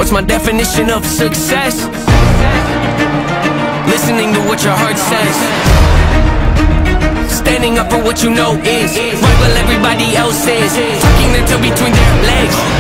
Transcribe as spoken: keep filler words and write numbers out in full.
What's my definition of success? Listening to what your heart says, standing up for what you know is right while everybody else is tucking their tail between their legs.